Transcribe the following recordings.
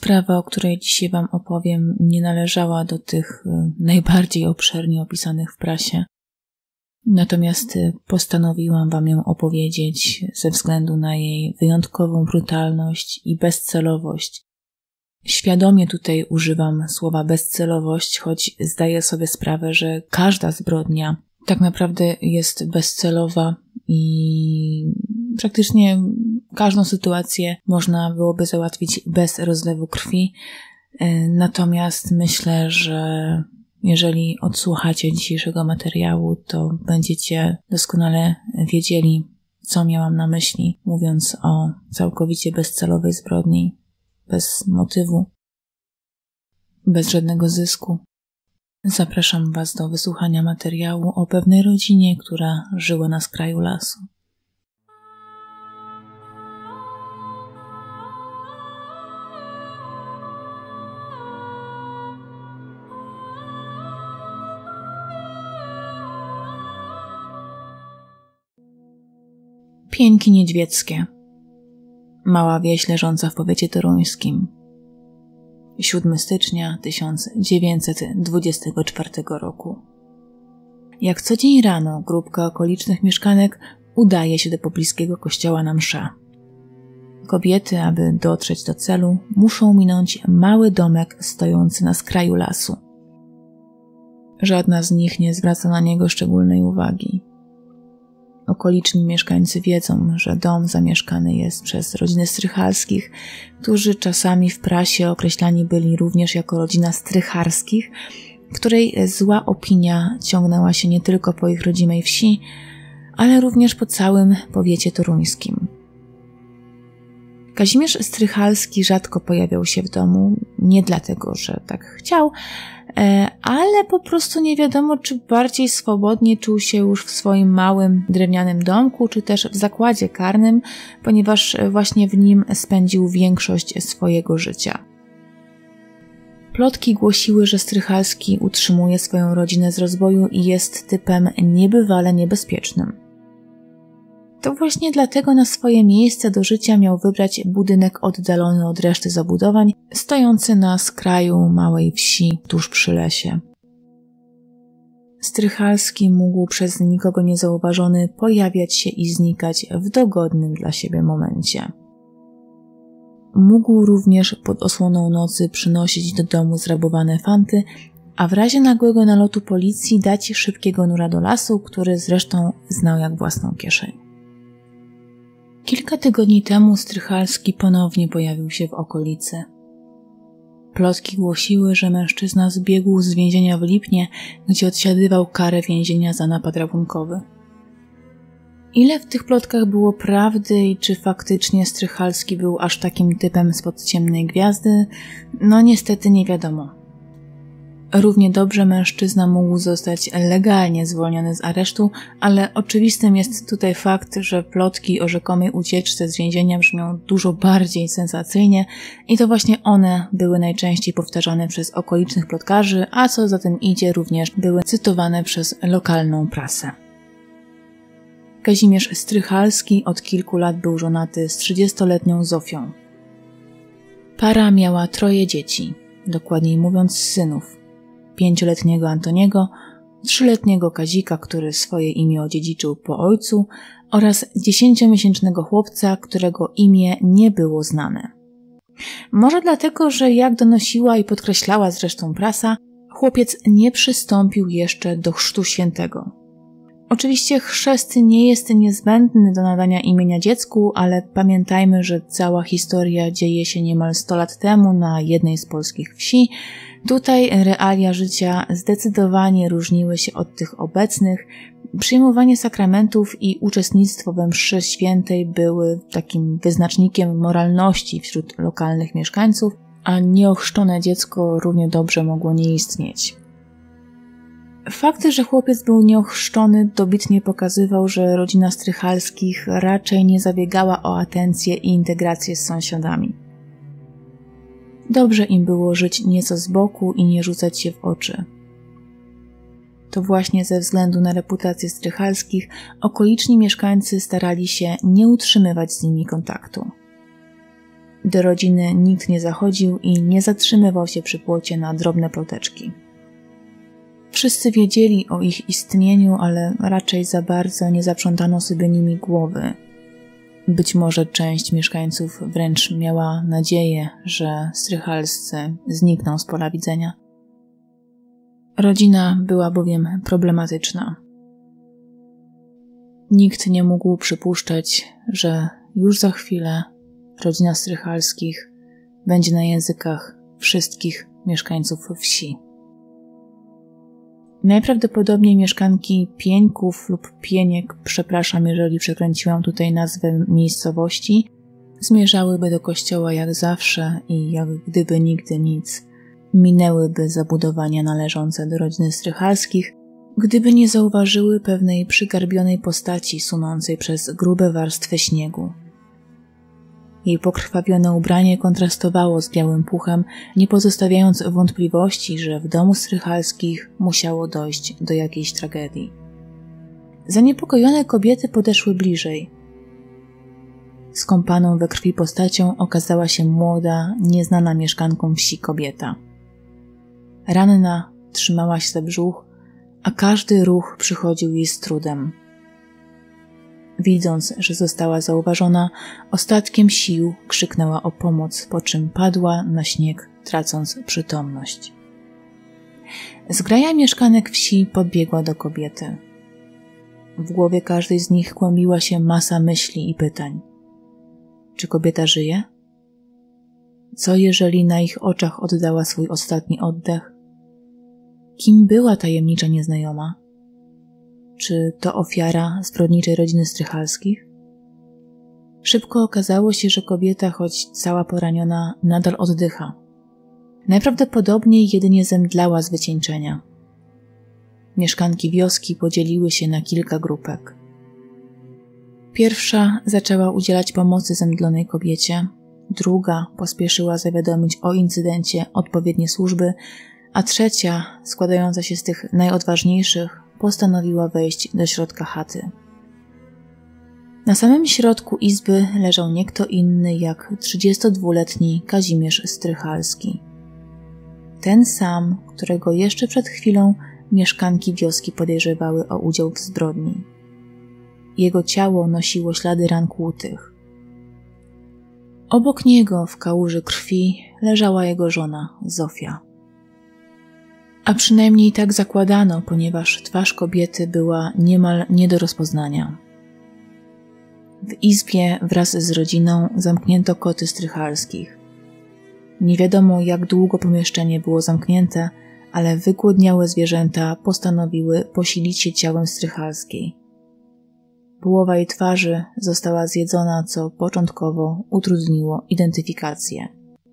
Sprawa, o której dzisiaj Wam opowiem, nie należała do tych najbardziej obszernie opisanych w prasie. Natomiast postanowiłam Wam ją opowiedzieć ze względu na jej wyjątkową brutalność i bezcelowość. Świadomie tutaj używam słowa bezcelowość, choć zdaję sobie sprawę, że każda zbrodnia tak naprawdę jest bezcelowa i praktycznie każdą sytuację można byłoby załatwić bez rozlewu krwi. Natomiast myślę, że jeżeli odsłuchacie dzisiejszego materiału, to będziecie doskonale wiedzieli, co miałam na myśli, mówiąc o całkowicie bezcelowej zbrodni, bez motywu, bez żadnego zysku. Zapraszam Was do wysłuchania materiału o pewnej rodzinie, która żyła na skraju lasu. Pieńki Niedźwieckie. Mała wieś leżąca w powiecie toruńskim. 7 stycznia 1924 roku. Jak co dzień rano grupka okolicznych mieszkanek udaje się do pobliskiego kościoła na mszę. Kobiety, aby dotrzeć do celu, muszą minąć mały domek stojący na skraju lasu. Żadna z nich nie zwraca na niego szczególnej uwagi. Okoliczni mieszkańcy wiedzą, że dom zamieszkany jest przez rodzinę Strychalskich, którzy czasami w prasie określani byli również jako rodzina Strycharskich, której zła opinia ciągnęła się nie tylko po ich rodzimej wsi, ale również po całym powiecie toruńskim. Kazimierz Strychalski rzadko pojawiał się w domu, nie dlatego, że tak chciał, ale po prostu nie wiadomo, czy bardziej swobodnie czuł się już w swoim małym drewnianym domku, czy też w zakładzie karnym, ponieważ właśnie w nim spędził większość swojego życia. Plotki głosiły, że Strychalski utrzymuje swoją rodzinę z rozboju i jest typem niebywale niebezpiecznym. To właśnie dlatego na swoje miejsce do życia miał wybrać budynek oddalony od reszty zabudowań, stojący na skraju małej wsi tuż przy lesie. Strychalski mógł przez nikogo niezauważony pojawiać się i znikać w dogodnym dla siebie momencie. Mógł również pod osłoną nocy przynosić do domu zrabowane fanty, a w razie nagłego nalotu policji dać szybkiego nura do lasu, który zresztą znał jak własną kieszeń. Kilka tygodni temu Strychalski ponownie pojawił się w okolicy. Plotki głosiły, że mężczyzna zbiegł z więzienia w Lipnie, gdzie odsiadywał karę więzienia za napad rabunkowy. Ile w tych plotkach było prawdy i czy faktycznie Strychalski był aż takim typem spod ciemnej gwiazdy? No niestety nie wiadomo. Równie dobrze mężczyzna mógł zostać legalnie zwolniony z aresztu, ale oczywistym jest tutaj fakt, że plotki o rzekomej ucieczce z więzienia brzmią dużo bardziej sensacyjnie i to właśnie one były najczęściej powtarzane przez okolicznych plotkarzy, a co za tym idzie również były cytowane przez lokalną prasę. Kazimierz Strychalski od kilku lat był żonaty z 30-letnią Zofią. Para miała 3 dzieci, dokładniej mówiąc synów. 5-letniego Antoniego, 3-letniego Kazika, który swoje imię odziedziczył po ojcu, oraz 10-miesięcznego chłopca, którego imię nie było znane. Może dlatego, że jak donosiła i podkreślała zresztą prasa, chłopiec nie przystąpił jeszcze do chrztu świętego. Oczywiście chrzest nie jest niezbędny do nadania imienia dziecku, ale pamiętajmy, że cała historia dzieje się niemal 100 lat temu na jednej z polskich wsi. Tutaj realia życia zdecydowanie różniły się od tych obecnych. Przyjmowanie sakramentów i uczestnictwo we mszy świętej były takim wyznacznikiem moralności wśród lokalnych mieszkańców, a nieochrzczone dziecko równie dobrze mogło nie istnieć. Fakt, że chłopiec był nieochrzczony, dobitnie pokazywał, że rodzina Strychalskich raczej nie zabiegała o atencję i integrację z sąsiadami. Dobrze im było żyć nieco z boku i nie rzucać się w oczy. To właśnie ze względu na reputację Strychalskich okoliczni mieszkańcy starali się nie utrzymywać z nimi kontaktu. Do rodziny nikt nie zachodził i nie zatrzymywał się przy płocie na drobne ploteczki. Wszyscy wiedzieli o ich istnieniu, ale raczej za bardzo nie zaprzątano sobie nimi głowy. Być może część mieszkańców wręcz miała nadzieję, że strychalscy znikną z pola widzenia. Rodzina była bowiem problematyczna. Nikt nie mógł przypuszczać, że już za chwilę rodzina Strychalskich będzie na językach wszystkich mieszkańców wsi. Najprawdopodobniej mieszkanki Pieńków lub Pieniek, przepraszam, jeżeli przekręciłam tutaj nazwę miejscowości, zmierzałyby do kościoła jak zawsze i jak gdyby nigdy nic. Minęłyby zabudowania należące do rodziny Strychalskich, gdyby nie zauważyły pewnej przygarbionej postaci sunącej przez grube warstwy śniegu. Jej pokrwawione ubranie kontrastowało z białym puchem, nie pozostawiając wątpliwości, że w domu Strychalskich musiało dojść do jakiejś tragedii. Zaniepokojone kobiety podeszły bliżej. Skąpaną we krwi postacią okazała się młoda, nieznana mieszkankom wsi kobieta. Ranna trzymała się za brzuch, a każdy ruch przychodził jej z trudem. Widząc, że została zauważona, ostatkiem sił krzyknęła o pomoc, po czym padła na śnieg, tracąc przytomność. Zgraja mieszkanek wsi podbiegła do kobiety. W głowie każdej z nich kłębiła się masa myśli i pytań. Czy kobieta żyje? Co jeżeli na ich oczach oddała swój ostatni oddech? Kim była tajemnicza nieznajoma? Czy to ofiara zbrodniczej rodziny Strychalskich? Szybko okazało się, że kobieta, choć cała poraniona, nadal oddycha. Najprawdopodobniej jedynie zemdlała z wycieńczenia. Mieszkanki wioski podzieliły się na kilka grupek. Pierwsza zaczęła udzielać pomocy zemdlonej kobiecie, druga pospieszyła zawiadomić o incydencie odpowiednie służby, a trzecia, składająca się z tych najodważniejszych, postanowiła wejść do środka chaty. Na samym środku izby leżał nie kto inny jak 32-letni Kazimierz Strychalski. Ten sam, którego jeszcze przed chwilą mieszkanki wioski podejrzewały o udział w zbrodni. Jego ciało nosiło ślady ran kłutych. Obok niego w kałuży krwi leżała jego żona, Zofia. A przynajmniej tak zakładano, ponieważ twarz kobiety była niemal nie do rozpoznania. W izbie wraz z rodziną zamknięto koty Strychalskich. Nie wiadomo, jak długo pomieszczenie było zamknięte, ale wygłodniałe zwierzęta postanowiły posilić się ciałem Strychalskiej. Połowa jej twarzy została zjedzona, co początkowo utrudniło identyfikację.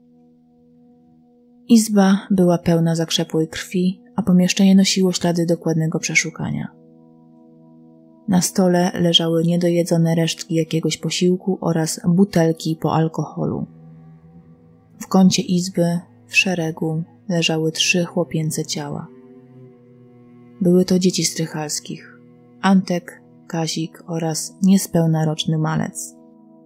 Izba była pełna zakrzepłej krwi, a pomieszczenie nosiło ślady dokładnego przeszukania. Na stole leżały niedojedzone resztki jakiegoś posiłku oraz butelki po alkoholu. W kącie izby, w szeregu, leżały 3 chłopięce ciała. Były to dzieci Strychalskich, Antek, Kazik oraz niespełna roczny malec.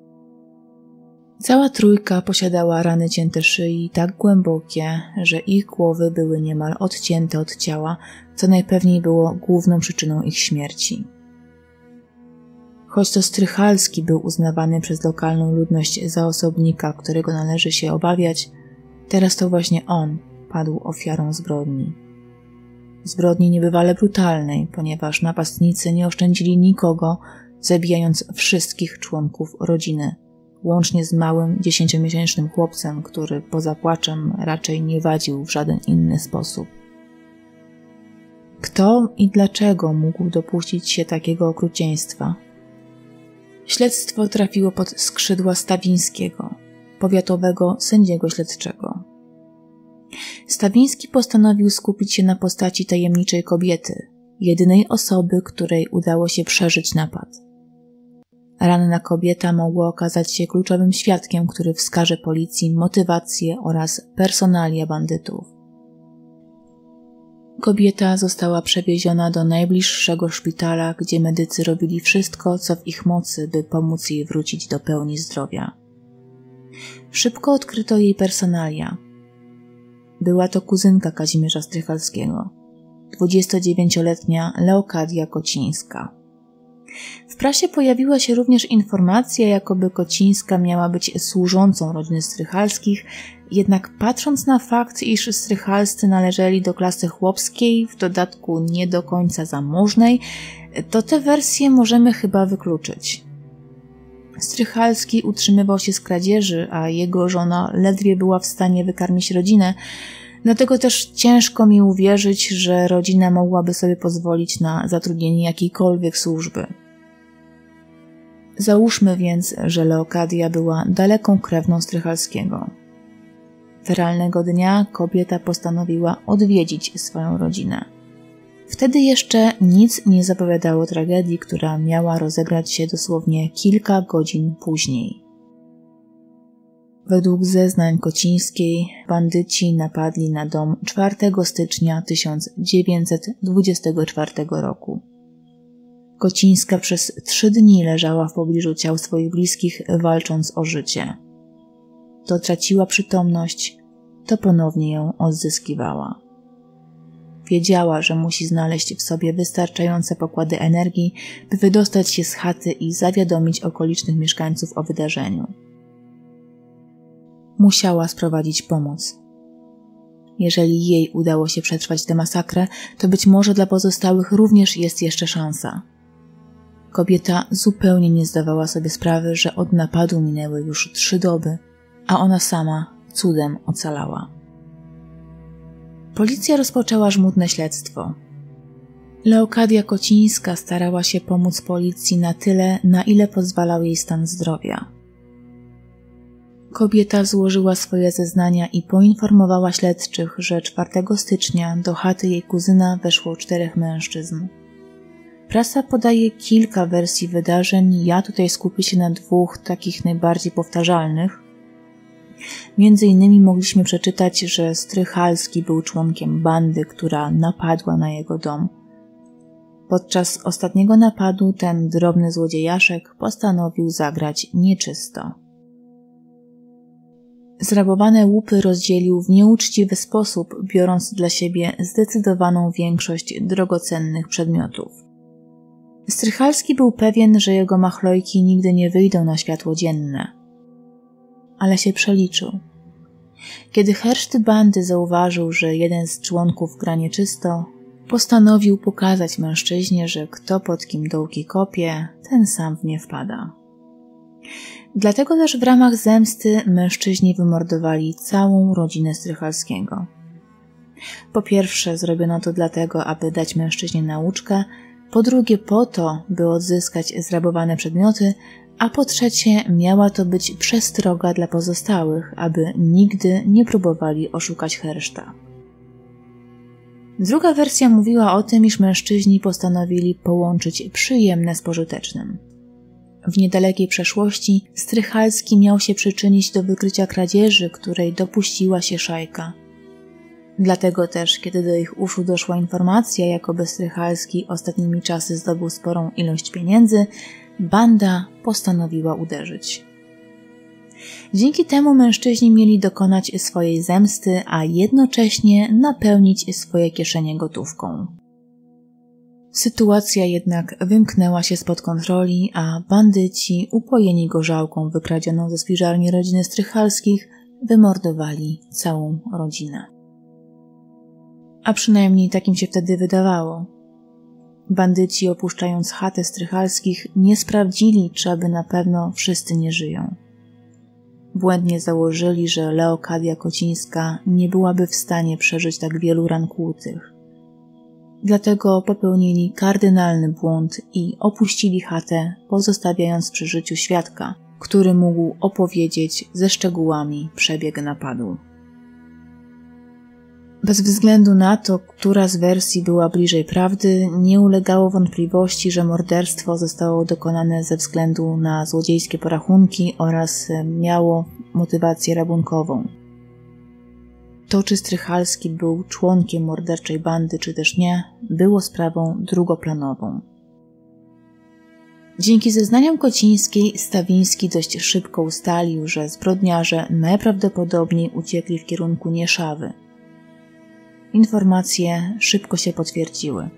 Cała trójka posiadała rany cięte szyi tak głębokie, że ich głowy były niemal odcięte od ciała, co najpewniej było główną przyczyną ich śmierci. Choć to Strychalski był uznawany przez lokalną ludność za osobnika, którego należy się obawiać, teraz to właśnie on padł ofiarą zbrodni. Zbrodni niebywale brutalnej, ponieważ napastnicy nie oszczędzili nikogo, zabijając wszystkich członków rodziny, łącznie z małym 10-miesięcznym chłopcem, który poza płaczem raczej nie wadził w żaden inny sposób. Kto i dlaczego mógł dopuścić się takiego okrucieństwa? Śledztwo trafiło pod skrzydła Stawińskiego, powiatowego sędziego śledczego. Stawiński postanowił skupić się na postaci tajemniczej kobiety, jedynej osoby, której udało się przeżyć napad. Ranna kobieta mogła okazać się kluczowym świadkiem, który wskaże policji motywację oraz personalia bandytów. Kobieta została przewieziona do najbliższego szpitala, gdzie medycy robili wszystko, co w ich mocy, by pomóc jej wrócić do pełni zdrowia. Szybko odkryto jej personalia. Była to kuzynka Kazimierza Strychalskiego, 29-letnia Leokadia Kocińska. W prasie pojawiła się również informacja, jakoby Kocińska miała być służącą rodziny Strychalskich, jednak patrząc na fakt, iż Strychalscy należeli do klasy chłopskiej, w dodatku nie do końca zamożnej, to tę wersję możemy chyba wykluczyć. Strychalski utrzymywał się z kradzieży, a jego żona ledwie była w stanie wykarmić rodzinę, dlatego też ciężko mi uwierzyć, że rodzina mogłaby sobie pozwolić na zatrudnienie jakiejkolwiek służby. Załóżmy więc, że Leokadia była daleką krewną Strychalskiego. Feralnego dnia kobieta postanowiła odwiedzić swoją rodzinę. Wtedy jeszcze nic nie zapowiadało tragedii, która miała rozegrać się dosłownie kilka godzin później. Według zeznań Kocińskiej bandyci napadli na dom 4 stycznia 1924 roku. Kocińska przez 3 dni leżała w pobliżu ciał swoich bliskich, walcząc o życie. To traciła przytomność, to ponownie ją odzyskiwała. Wiedziała, że musi znaleźć w sobie wystarczające pokłady energii, by wydostać się z chaty i zawiadomić okolicznych mieszkańców o wydarzeniu. Musiała sprowadzić pomoc. Jeżeli jej udało się przetrwać tę masakrę, to być może dla pozostałych również jest jeszcze szansa. Kobieta zupełnie nie zdawała sobie sprawy, że od napadu minęły już 3 doby, a ona sama cudem ocalała. Policja rozpoczęła żmudne śledztwo. Leokadia Kocińska starała się pomóc policji na tyle, na ile pozwalał jej stan zdrowia. Kobieta złożyła swoje zeznania i poinformowała śledczych, że 4 stycznia do chaty jej kuzyna weszło 4 mężczyzn. Prasa podaje kilka wersji wydarzeń, ja tutaj skupię się na 2 takich najbardziej powtarzalnych. Między innymi mogliśmy przeczytać, że Strychalski był członkiem bandy, która napadła na jego dom. Podczas ostatniego napadu ten drobny złodziejaszek postanowił zagrać nieczysto. Zrabowane łupy rozdzielił w nieuczciwy sposób, biorąc dla siebie zdecydowaną większość drogocennych przedmiotów. Strychalski był pewien, że jego machlojki nigdy nie wyjdą na światło dzienne. Ale się przeliczył. Kiedy herszt bandy zauważył, że jeden z członków gra nieczysto, postanowił pokazać mężczyźnie, że kto pod kim dołki kopie, ten sam w nie wpada. Dlatego też w ramach zemsty mężczyźni wymordowali całą rodzinę Strychalskiego. Po pierwsze zrobiono to dlatego, aby dać mężczyźnie nauczkę, po drugie po to, by odzyskać zrabowane przedmioty, a po trzecie miała to być przestroga dla pozostałych, aby nigdy nie próbowali oszukać herszta. Druga wersja mówiła o tym, iż mężczyźni postanowili połączyć przyjemne z pożytecznym. W niedalekiej przeszłości Strychalski miał się przyczynić do wykrycia kradzieży, której dopuściła się szajka. Dlatego też, kiedy do ich uszu doszła informacja, jakoby Strychalski ostatnimi czasy zdobył sporą ilość pieniędzy, banda postanowiła uderzyć. Dzięki temu mężczyźni mieli dokonać swojej zemsty, a jednocześnie napełnić swoje kieszenie gotówką. Sytuacja jednak wymknęła się spod kontroli, a bandyci, upojeni gorzałką wykradzioną ze spiżarni rodziny Strychalskich, wymordowali całą rodzinę. A przynajmniej takim się wtedy wydawało. Bandyci, opuszczając chatę Strychalskich, nie sprawdzili, czy aby na pewno wszyscy nie żyją. Błędnie założyli, że Leokadia Kocińska nie byłaby w stanie przeżyć tak wielu ran kłutych. Dlatego popełnili kardynalny błąd i opuścili chatę, pozostawiając przy życiu świadka, który mógł opowiedzieć ze szczegółami przebieg napadu. Bez względu na to, która z wersji była bliżej prawdy, nie ulegało wątpliwości, że morderstwo zostało dokonane ze względu na złodziejskie porachunki oraz miało motywację rabunkową. To, czy Strychalski był członkiem morderczej bandy, czy też nie, było sprawą drugoplanową. Dzięki zeznaniom Kocińskiej Stawiński dość szybko ustalił, że zbrodniarze najprawdopodobniej uciekli w kierunku Nieszawy. Informacje szybko się potwierdziły.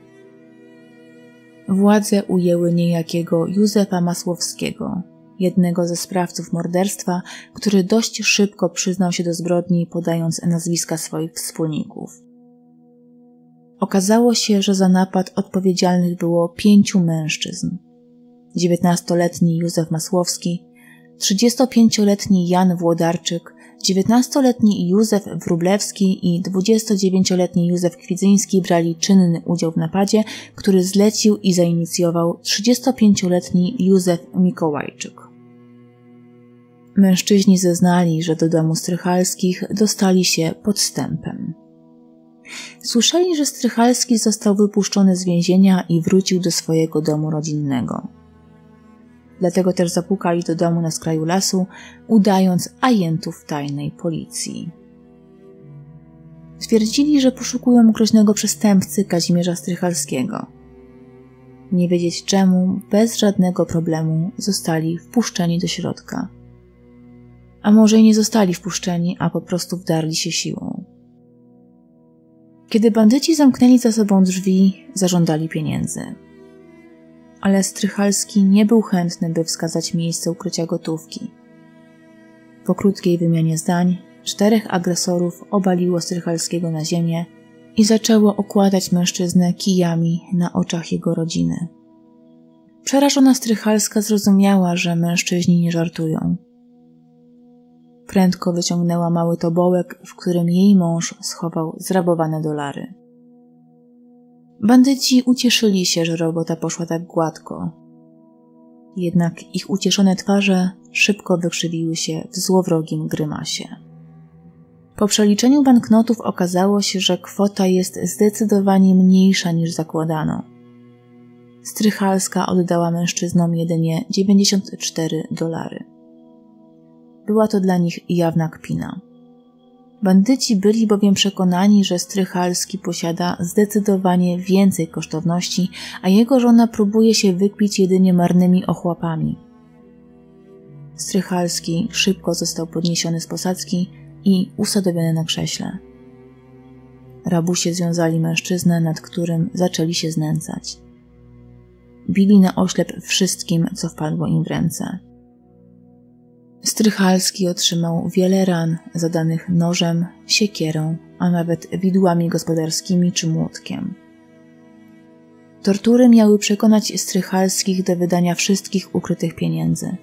Władze ujęły niejakiego Józefa Masłowskiego, jednego ze sprawców morderstwa, który dość szybko przyznał się do zbrodni, podając nazwiska swoich wspólników. Okazało się, że za napad odpowiedzialnych było 5 mężczyzn. 19-letni Józef Masłowski, 35-letni Jan Włodarczyk, 19-letni Józef Wróblewski i 29-letni Józef Kwidzyński brali czynny udział w napadzie, który zlecił i zainicjował 35-letni Józef Mikołajczyk. Mężczyźni zeznali, że do domu Strychalskich dostali się podstępem. Słyszeli, że Strychalski został wypuszczony z więzienia i wrócił do swojego domu rodzinnego. Dlatego też zapukali do domu na skraju lasu, udając agentów tajnej policji. Twierdzili, że poszukują groźnego przestępcy Kazimierza Strychalskiego. Nie wiedzieć czemu, bez żadnego problemu zostali wpuszczeni do środka. A może i nie zostali wpuszczeni, a po prostu wdarli się siłą. Kiedy bandyci zamknęli za sobą drzwi, zażądali pieniędzy. Ale Strychalski nie był chętny, by wskazać miejsce ukrycia gotówki. Po krótkiej wymianie zdań 4 agresorów obaliło Strychalskiego na ziemię i zaczęło okładać mężczyznę kijami na oczach jego rodziny. Przerażona Strychalska zrozumiała, że mężczyźni nie żartują. Prędko wyciągnęła mały tobołek, w którym jej mąż schował zrabowane dolary. Bandyci ucieszyli się, że robota poszła tak gładko. Jednak ich ucieszone twarze szybko wykrzywiły się w złowrogim grymasie. Po przeliczeniu banknotów okazało się, że kwota jest zdecydowanie mniejsza niż zakładano. Strychalska oddała mężczyznom jedynie $94. Była to dla nich jawna kpina. Bandyci byli bowiem przekonani, że Strychalski posiada zdecydowanie więcej kosztowności, a jego żona próbuje się wykpić jedynie marnymi ochłapami. Strychalski szybko został podniesiony z posadzki i usadowiony na krześle. Rabusie związali mężczyznę, nad którym zaczęli się znęcać. Bili na oślep wszystkim, co wpadło im w ręce. Strychalski otrzymał wiele ran zadanych nożem, siekierą, a nawet widłami gospodarskimi czy młotkiem. Tortury miały przekonać Strychalskich do wydania wszystkich ukrytych pieniędzy.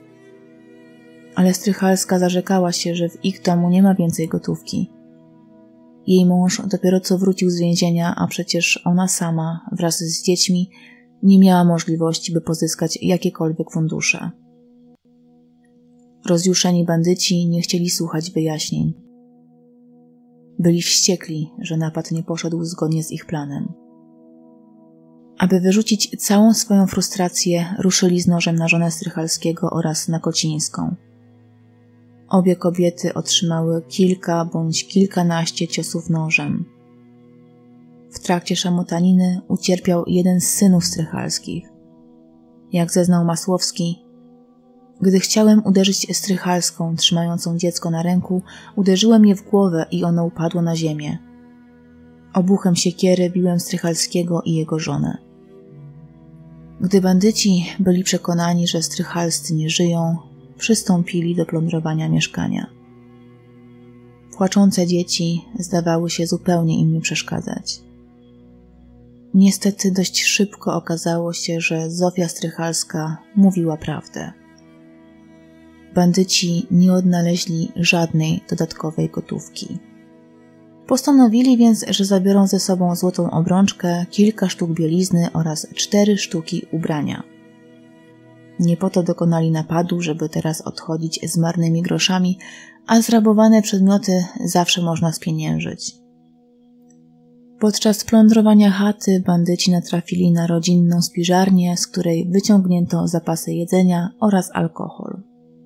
Ale Strychalska zarzekała się, że w ich domu nie ma więcej gotówki. Jej mąż dopiero co wrócił z więzienia, a przecież ona sama, wraz z dziećmi, nie miała możliwości, by pozyskać jakiekolwiek fundusze. Rozjuszeni bandyci nie chcieli słuchać wyjaśnień. Byli wściekli, że napad nie poszedł zgodnie z ich planem. Aby wyrzucić całą swoją frustrację, ruszyli z nożem na żonę Strychalskiego oraz na Kocińską. Obie kobiety otrzymały kilka bądź kilkanaście ciosów nożem. W trakcie szamotaniny ucierpiał jeden z synów Strychalskich. Jak zeznał Masłowski, gdy chciałem uderzyć Strychalską, trzymającą dziecko na ręku, uderzyłem je w głowę i ono upadło na ziemię. Obuchem siekiery biłem Strychalskiego i jego żonę. Gdy bandyci byli przekonani, że Strychalscy nie żyją, przystąpili do plądrowania mieszkania. Płaczące dzieci zdawały się zupełnie im nie przeszkadzać. Niestety dość szybko okazało się, że Zofia Strychalska mówiła prawdę. Bandyci nie odnaleźli żadnej dodatkowej gotówki. Postanowili więc, że zabiorą ze sobą złotą obrączkę, kilka sztuk bielizny oraz 4 sztuki ubrania. Nie po to dokonali napadu, żeby teraz odchodzić z marnymi groszami, a zrabowane przedmioty zawsze można spieniężyć. Podczas plądrowania chaty bandyci natrafili na rodzinną spiżarnię, z której wyciągnięto zapasy jedzenia oraz alkohol.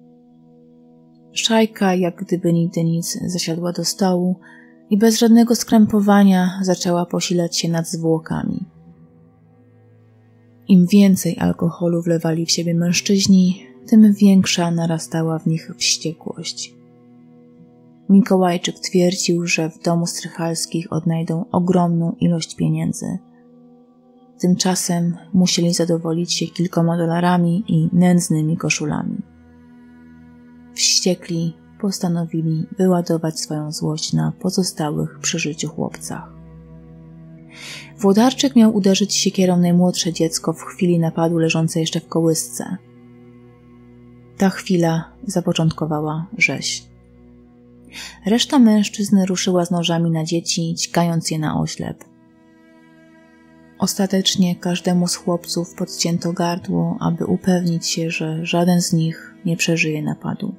Szajka, jak gdyby nigdy nic, zasiadła do stołu i bez żadnego skrępowania zaczęła posilać się nad zwłokami. Im więcej alkoholu wlewali w siebie mężczyźni, tym większa narastała w nich wściekłość. Mikołajczyk twierdził, że w domu Strychalskich odnajdą ogromną ilość pieniędzy. Tymczasem musieli zadowolić się kilkoma dolarami i nędznymi koszulami. Wściekli postanowili wyładować swoją złość na pozostałych przy życiu chłopcach. Włodarczyk miał uderzyć siekierą najmłodsze dziecko w chwili napadu leżące jeszcze w kołysce. Ta chwila zapoczątkowała rzeź. Reszta mężczyzn ruszyła z nożami na dzieci, dźgając je na oślep. Ostatecznie każdemu z chłopców podcięto gardło, aby upewnić się, że żaden z nich nie przeżyje napadu.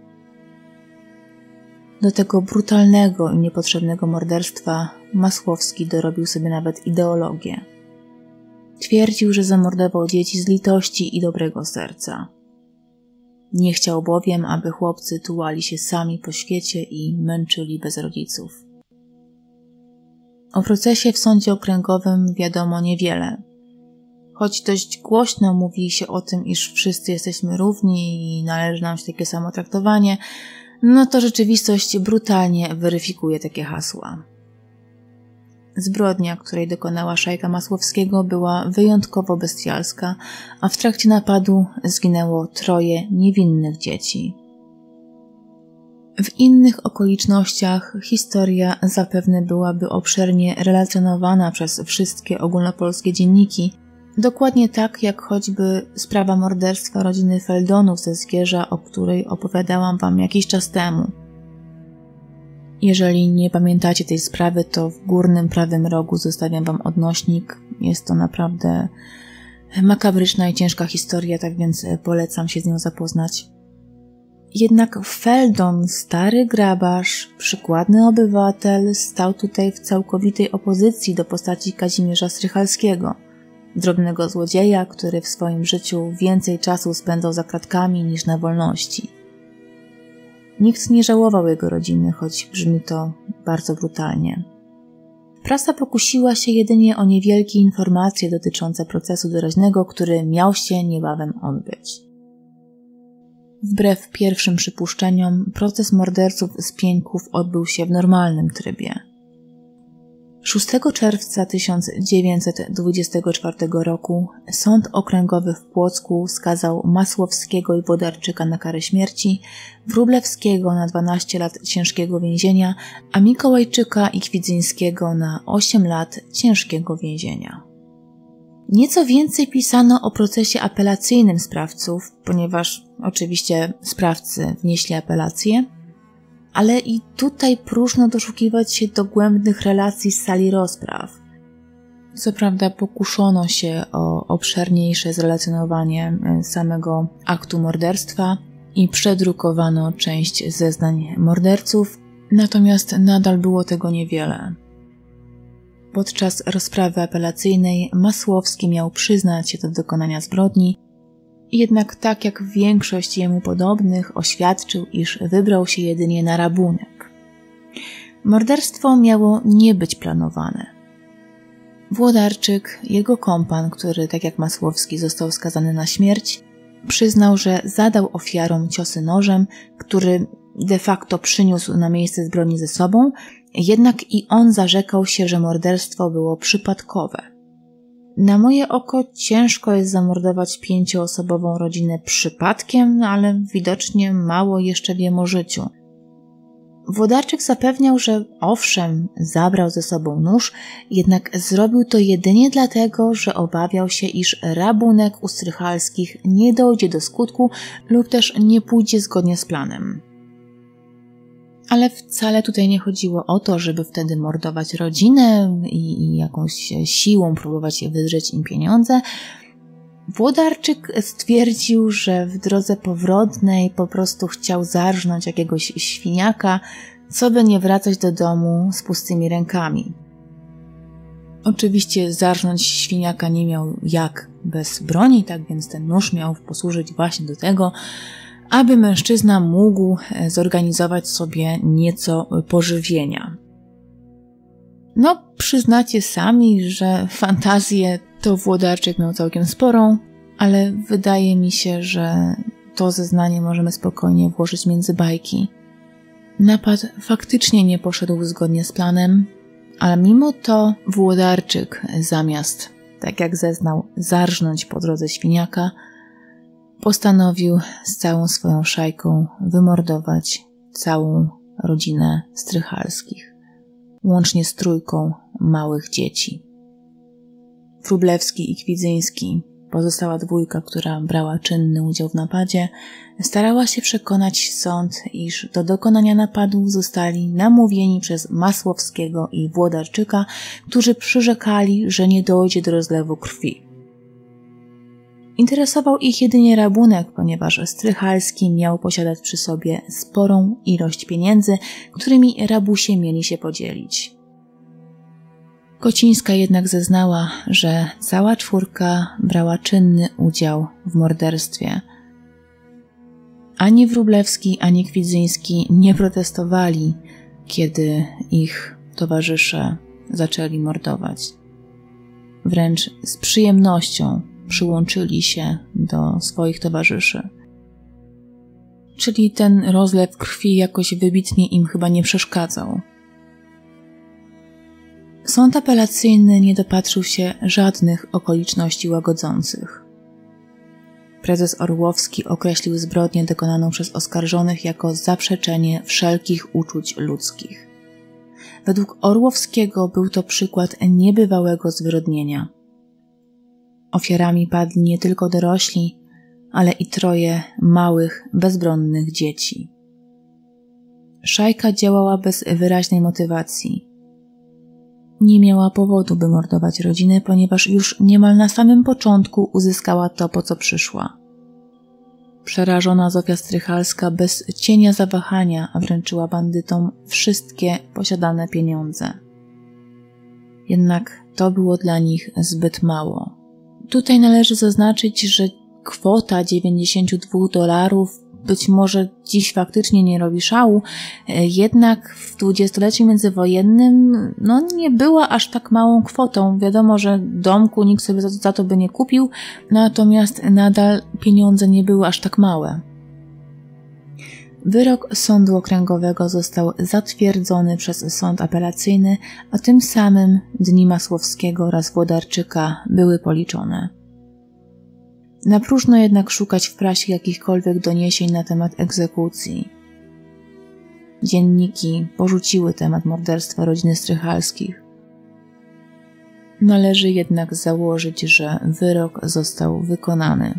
Do tego brutalnego i niepotrzebnego morderstwa Masłowski dorobił sobie nawet ideologię. Twierdził, że zamordował dzieci z litości i dobrego serca. Nie chciał bowiem, aby chłopcy tułali się sami po świecie i męczyli bez rodziców. O procesie w sądzie okręgowym wiadomo niewiele. Choć dość głośno mówi się o tym, iż wszyscy jesteśmy równi i należy nam się takie samo traktowanie, no to rzeczywistość brutalnie weryfikuje takie hasła. Zbrodnia, której dokonała szajka Masłowskiego, była wyjątkowo bestialska, a w trakcie napadu zginęło 3 niewinnych dzieci. W innych okolicznościach historia zapewne byłaby obszernie relacjonowana przez wszystkie ogólnopolskie dzienniki, dokładnie tak jak choćby sprawa morderstwa rodziny Feldonów ze Zgierza, o której opowiadałam wam jakiś czas temu. Jeżeli nie pamiętacie tej sprawy, to w górnym prawym rogu zostawiam wam odnośnik. Jest to naprawdę makabryczna i ciężka historia, tak więc polecam się z nią zapoznać. Jednak Feldon, stary grabarz, przykładny obywatel, stał tutaj w całkowitej opozycji do postaci Kazimierza Strychalskiego, drobnego złodzieja, który w swoim życiu więcej czasu spędzał za kratkami niż na wolności. Nikt nie żałował jego rodziny, choć brzmi to bardzo brutalnie. Prasa pokusiła się jedynie o niewielkie informacje dotyczące procesu doraźnego, który miał się niebawem odbyć. Wbrew pierwszym przypuszczeniom, proces morderców z Pieńków odbył się w normalnym trybie. 6 czerwca 1924 roku Sąd Okręgowy w Płocku skazał Masłowskiego i Włodarczyka na karę śmierci, Wróblewskiego na 12 lat ciężkiego więzienia, a Mikołajczyka i Kwidzyńskiego na 8 lat ciężkiego więzienia. Nieco więcej pisano o procesie apelacyjnym sprawców, ponieważ oczywiście sprawcy wnieśli apelację, ale i tutaj próżno doszukiwać się dogłębnych relacji z sali rozpraw. Co prawda pokuszono się o obszerniejsze zrelacjonowanie samego aktu morderstwa i przedrukowano część zeznań morderców, natomiast nadal było tego niewiele. Podczas rozprawy apelacyjnej Masłowski miał przyznać się do dokonania zbrodni, jednak tak jak większość jemu podobnych oświadczył, iż wybrał się jedynie na rabunek. Morderstwo miało nie być planowane. Włodarczyk, jego kompan, który tak jak Masłowski został skazany na śmierć, przyznał, że zadał ofiarom ciosy nożem, który de facto przyniósł na miejsce zbrodni ze sobą, jednak i on zarzekał się, że morderstwo było przypadkowe. Na moje oko ciężko jest zamordować 5-osobową rodzinę przypadkiem, ale widocznie mało jeszcze wiem o życiu. Włodarczyk zapewniał, że owszem, zabrał ze sobą nóż, jednak zrobił to jedynie dlatego, że obawiał się, iż rabunek u Strychalskich nie dojdzie do skutku lub też nie pójdzie zgodnie z planem. Ale wcale tutaj nie chodziło o to, żeby wtedy mordować rodzinę i jakąś siłą próbować wydrzeć im pieniądze. Włodarczyk stwierdził, że w drodze powrotnej po prostu chciał zarżnąć jakiegoś świniaka, co by nie wracać do domu z pustymi rękami. Oczywiście zarżnąć świniaka nie miał jak bez broni, tak więc ten nóż miał posłużyć właśnie do tego, aby mężczyzna mógł zorganizować sobie nieco pożywienia. No, przyznacie sami, że fantazje To Włodarczyk miał całkiem sporą, ale wydaje mi się, że to zeznanie możemy spokojnie włożyć między bajki. Napad faktycznie nie poszedł zgodnie z planem, ale mimo to Włodarczyk zamiast, tak jak zeznał, zarżnąć po drodze świniaka, postanowił z całą swoją szajką wymordować całą rodzinę Strychalskich, łącznie z 3 małych dzieci. Wróblewski i Kwidzyński, pozostała 2, która brała czynny udział w napadzie, starała się przekonać sąd, iż do dokonania napadu zostali namówieni przez Masłowskiego i Włodarczyka, którzy przyrzekali, że nie dojdzie do rozlewu krwi. Interesował ich jedynie rabunek, ponieważ Strychalski miał posiadać przy sobie sporą ilość pieniędzy, którymi rabusie mieli się podzielić. Kocińska jednak zeznała, że cała 4 brała czynny udział w morderstwie. Ani Wróblewski, ani Kwidzyński nie protestowali, kiedy ich towarzysze zaczęli mordować. Wręcz z przyjemnością przyłączyli się do swoich towarzyszy. Czyli ten rozlew krwi jakoś wybitnie im chyba nie przeszkadzał. Sąd apelacyjny nie dopatrzył się żadnych okoliczności łagodzących. Prezes Orłowski określił zbrodnię dokonaną przez oskarżonych jako zaprzeczenie wszelkich uczuć ludzkich. Według Orłowskiego był to przykład niebywałego zwyrodnienia. Ofiarami padli nie tylko dorośli, ale i 3 małych, bezbronnych dzieci. Szajka działała bez wyraźnej motywacji. Nie miała powodu, by mordować rodziny, ponieważ już niemal na samym początku uzyskała to, po co przyszła. Przerażona Zofia Strychalska bez cienia zawahania wręczyła bandytom wszystkie posiadane pieniądze. Jednak to było dla nich zbyt mało. Tutaj należy zaznaczyć, że kwota $92 być może dziś faktycznie nie robi szału, jednak w dwudziestoleciu międzywojennym nie była aż tak małą kwotą. Wiadomo, że domku nikt sobie za to by nie kupił, natomiast nadal pieniądze nie były aż tak małe. Wyrok sądu okręgowego został zatwierdzony przez sąd apelacyjny, a tym samym dni Masłowskiego oraz Włodarczyka były policzone. Na próżno jednak szukać w prasie jakichkolwiek doniesień na temat egzekucji. Dzienniki porzuciły temat morderstwa rodziny Strychalskich. Należy jednak założyć, że wyrok został wykonany.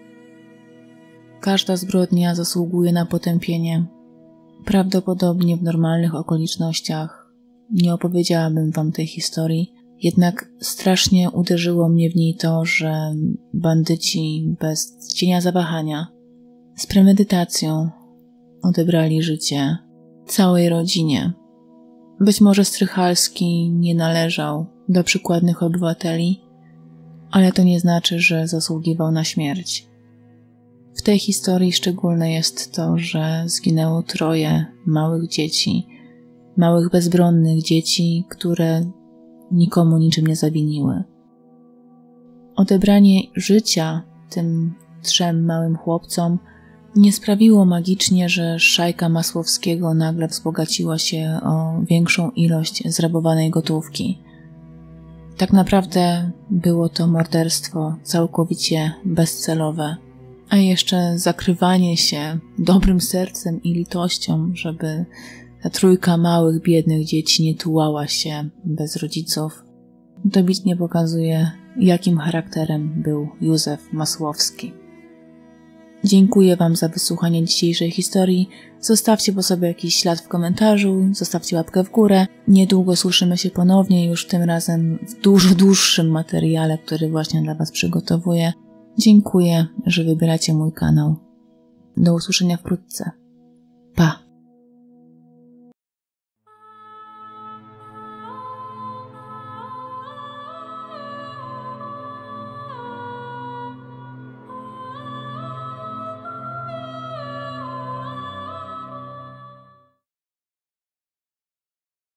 Każda zbrodnia zasługuje na potępienie. Prawdopodobnie w normalnych okolicznościach nie opowiedziałabym wam tej historii, jednak strasznie uderzyło mnie w niej to, że bandyci bez cienia zawahania, z premedytacją odebrali życie całej rodzinie. Być może Strychalski nie należał do przykładnych obywateli, ale to nie znaczy, że zasługiwał na śmierć. W tej historii szczególne jest to, że zginęło 3 małych dzieci, małych bezbronnych dzieci, które nikomu niczym nie zawiniły. Odebranie życia tym 3 małym chłopcom nie sprawiło magicznie, że szajka Masłowskiego nagle wzbogaciła się o większą ilość zrabowanej gotówki. Tak naprawdę było to morderstwo całkowicie bezcelowe, a jeszcze zakrywanie się dobrym sercem i litością, żeby ta 3 małych, biednych dzieci nie tułała się bez rodziców, dobitnie pokazuje, jakim charakterem był Józef Masłowski. Dziękuję wam za wysłuchanie dzisiejszej historii. Zostawcie po sobie jakiś ślad w komentarzu, zostawcie łapkę w górę. Niedługo słyszymy się ponownie, już tym razem w dużo dłuższym materiale, który właśnie dla was przygotowuję. Dziękuję, że wybieracie mój kanał. Do usłyszenia wkrótce. Pa!